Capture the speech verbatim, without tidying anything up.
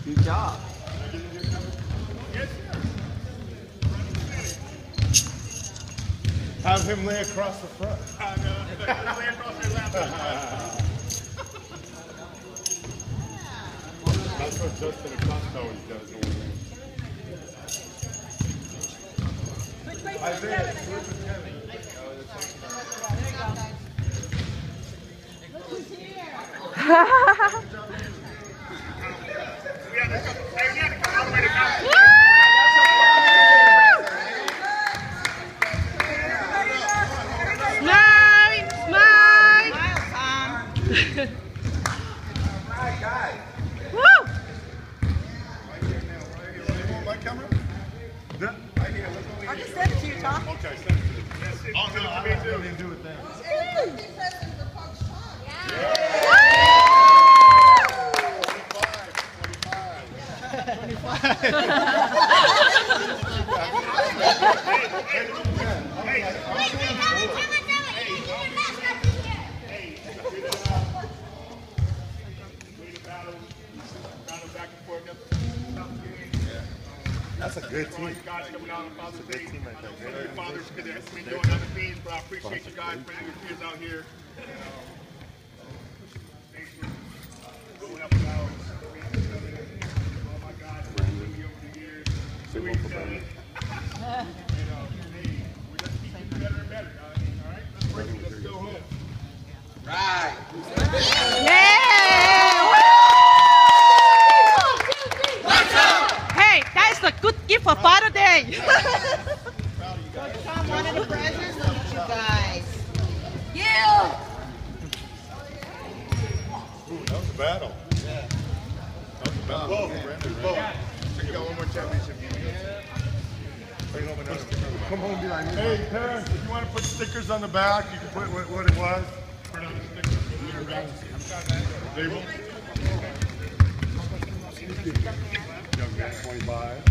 Good job. Have him lay across the front. Uh, no, lay across your lap. That's what Justin Acosta always does. Isaiah, switch with Kevin. Look who's here. Smile! Smile! Right, guys. Woo! My camera? Yeah. I just sent it to you, Tom. Okay, send it to me. Oh, no, I didn't do it then. That's a good team. Guys coming out on Father's Day. Good team right there. Your fathers could have been doing other things, but I appreciate you guys bringing your kids out here. Thanks for going up and out. All my guys, over the years. Do each other. You know, hey, we just keep getting better and better, guys. All right, let's break it. Let's go home. Right. Hey, that's a good gift for Father's Day. Tom, one of the presents, look at you guys. Yeah. Ooh, that was a battle. Yeah. That was a battle. Whoa, whoa. So you got one more championship game. Bring home another. Come home and be like, hey, parents, if you want to put stickers on the back, you can put what, what it was. Put on the stickers. Table. Young man, twenty-five.